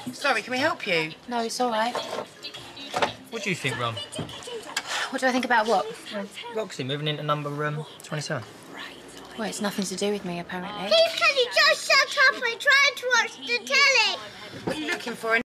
Sorry, can we help you? No, it's all right. What do you think, Ron? What do I think about what? Roxy moving into number 27. Well, it's nothing to do with me, apparently. Please, can you just shut up and try to watch the telly? What are you looking for?